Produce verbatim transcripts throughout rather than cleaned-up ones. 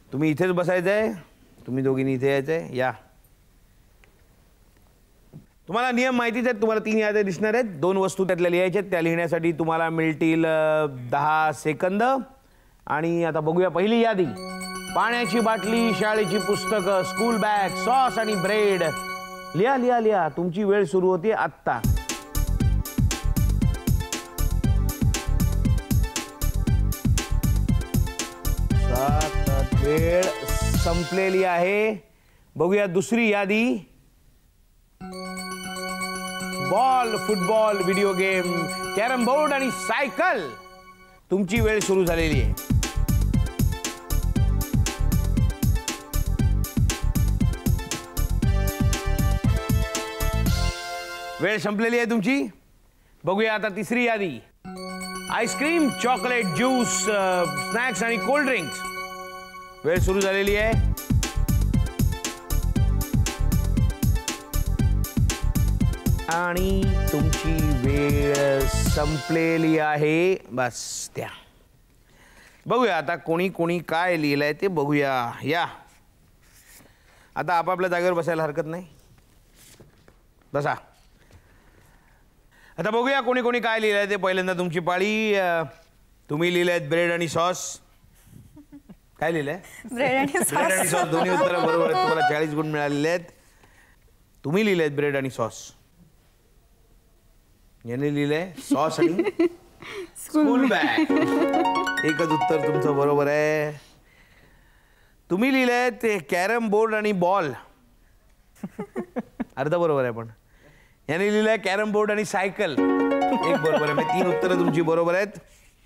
तुम्ही इथेच बसायचंय, तुम्ही दोघींनी इथे यायचंय. या. तुम्हाला नियम माहितीच आहेत. तुम्हाला तीन याद्या दिसणार आहेत. दोन वस्तू त्यातल्या लिहायच्या आहेत. त्या लिहिण्यासाठी तुम्हाला मिळतील दहा सेकंद. आणि आता बघूया पहिली यादी. पाण्याची बाटली, शाळेची पुस्तकं, स्कूल बॅग, सॉस आणि ब्रेड. लिहा लिहा लिहा. तुमची वेळ सुरू होते आत्ता. वेळ संपलेली आहे. बघूया दुसरी यादी. Ball, football, video game, carrom board आणि सायकल. तुमची वेळ सुरू झालेली आहे. वेळ संपलेली आहे तुमची. बघूया आता तिसरी यादी. आईस्क्रीम, चॉकलेट, ज्यूस, स्नॅक्स आणि कोल्ड ड्रिंक्स. वेळ सुरू झालेली आहे. आणि तुमची वेळ संपलेली आहे. बस त्या. बघूया आता कोणी कोणी काय लिहिलंय ते बघूया. या आता आपापल्या जागेवर बसायला हरकत नाही. बसा. आता बघूया कोणी कोणी काय लिहिलंय ते. पहिल्यांदा तुमची पाळी. तुम्ही लिहिलंय ब्रेड आणि सॉस. काय लिहिलंय? ब्रेड आणि ब्रेड आणि सॉस. दोन्ही उत्तरं बरोबर आहेत. तुम्हाला चाळीस गुण मिळालेले आहेत. तुम्ही लिहिलेत ब्रेड आणि सॉस. याने लिहिलंय सॉस आणि स्कूल बॅग. एकच उत्तर तुमचं बरोबर आहे. तुम्ही लिहिलंय ते कॅरम बोर्ड आणि बॉल. अर्ध बरोबर आहे. पण याने लिहिलंय कॅरम बोर्ड आणि सायकल. एक बरोबर आहे. तीन उत्तरं तुमची बरोबर आहेत.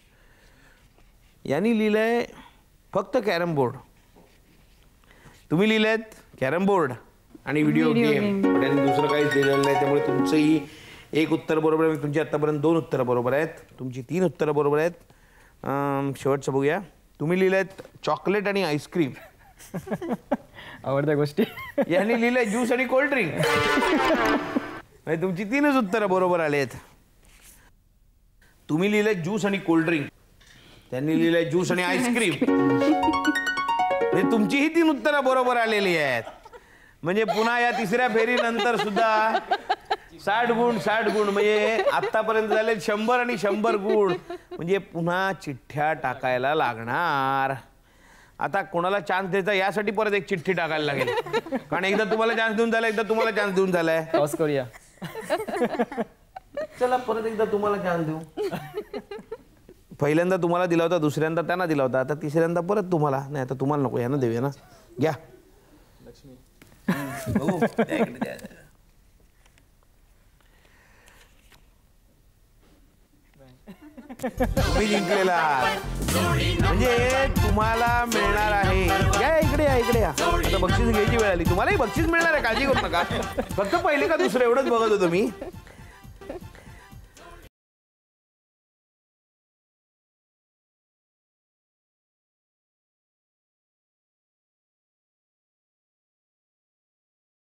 यांनी लिहिलंय फक्त कॅरम बोर्ड. तुम्ही लिहिलेत कॅरम बोर्ड आणि व्हिडिओ गेम. पण त्यांनी दुसरं काहीच लिहिलेलं नाही. त्यामुळे तुमचंही एक उत्तर बरोबर आहे. तुमची आतापर्यंत दोन उत्तरं बरोबर आहेत. तुमची तीन उत्तरं बरोबर आहेत. शेवटचं बघूया. तुम्ही लिहिलेत चॉकलेट आणि आईस्क्रीम. आवडत्या गोष्टी. यांनी लिहिलंय ज्यूस आणि कोल्ड्रिंक. तुमची तीनच उत्तरं बरोबर आले आहेत. तुम्ही लिहिलंय ज्यूस आणि कोल्ड्रिंक. त्यांनी लिहिलंय ज्यूस आणि आईस्क्रीम. म्हणजे तुमचीही तीन उत्तरं बरोबर आलेली आहेत. म्हणजे पुन्हा या तिसऱ्या फेरीनंतर सुद्धा साठ गुण साठ गुण म्हणजे आतापर्यंत झाले शंभर आणि शंभर गुण. म्हणजे पुन्हा चिठ्ठ्या टाकायला लागणार. आता कोणाला चान्स द्यायचा यासाठी परत एक चिठ्ठी टाकायला लागेल. कारण एकदा तुम्हाला चान्स देऊन झाला, एकदा तुम्हाला चान्स देऊन झालाय. टॉस करूया. चला परत एकदा तुम्हाला चान्स देऊ. पहिल्यांदा तुम्हाला दिला होता, दुसऱ्यांदा त्यांना दिला होता, आता तिसऱ्यांदा परत तुम्हाला. नाही आता तुम्हाला नको, यांना देऊया ना. घ्या. बघू. तुम्ही जिंकलेला म्हणजे तुम्हाला मिळणार आहे. या इकडे या इकडे या. आता बक्षीस घ्यायची वेळ आली. तुम्हालाही बक्षीस मिळणार आहे. काळजी करू नका. फक्त पहिले का दुसरं एवढंच बघत होतो मी.